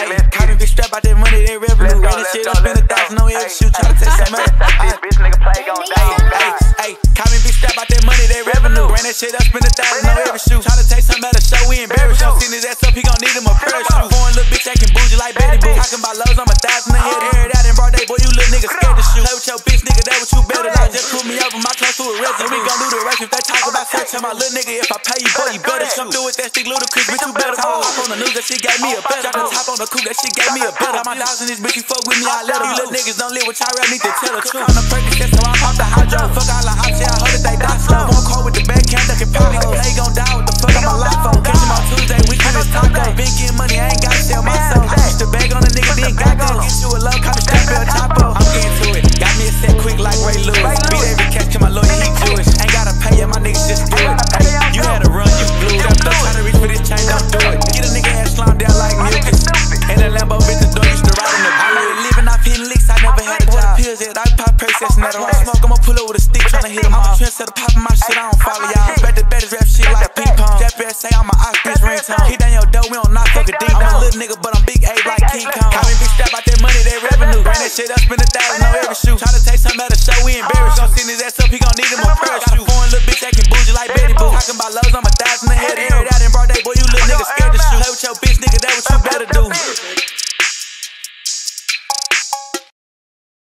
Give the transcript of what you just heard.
Cotton bitch strap out that money, they revenue. Ran that shit up, spend 1,000 on every shoe. Try to take some money. Bitch nigga play gon' die. Cotton bitch strap out that money, they revenue. Ran that shit up, spend 1,000 on every shoe. Try to take some at a show, we embarrassed. Don't send his ass up, he gon' need him a parachute. Foreign little bitch acting bougie like Betty Boo. Talking about lows, I'm 1,000 ahead. Air it out in broad day, boy, you little nigga scared to shoot. Play with your bitch, nigga, that what you better like. Just pull me over, my clothes to a resident. We gon' do the race if they talk about sex. Tell my little nigga, if I pay you, boy, you better come through with that stick ludicrous, bitch, you better call. Hop on the news, that shit gave me a better. Drop the top on the coupe, that shit gave me a better. Got my dogs in this bitch, you fuck with me, I let her. You little niggas don't live with y'all, rap need to tell the truth. On the Percocet, so I pop the hydro. Fuck all the options, I heard that they die slow. One call with the bad can, duckin' pop. Nigga play gon' die with the fuck on my life on. Catch him on Tuesday, weekend is taco. Been getting money, I ain't gotta sell my soul. I push the bag on a nigga, then got go. Get you a low, call the strap El Chapo. I'm getting to it, got me a set quick like Ray Lewis. Beat every catch, cause my lawyer, he Jewish. Ain't gotta pay ya, my niggas just do it. Ay, you had to run, you blew it. Don't try to reach for this chain, don't do it. Get a nigga ass slime down like mucus. And that Lambo bitch, the door used to ride in the blue. I really living off hitting licks, I never had a job. Pills yet, I pop Percocets and that around. Smoke, I'ma pull up with a stick, tryna hit him off. Trendsetter poppin' my shit, I don't follow y'all. Bet the baddest rap shit like ping pong. That ass say I'm a ox bitch ringtone. Kick down your door, we don't knock, fuck a ding. I'm a little nigga, but I'm big A like King Kong. Cotton bitch strap out that money, they revenue. Ran that shit up, spend 1,000 on every shoe. Tryna take some at a show, we embarrassed. Gon' send his ass up, he gon' need him a parachute. Foreign little bitch acting bougie like Betty Boo. Talking about lows, I'm 1,000 ahead.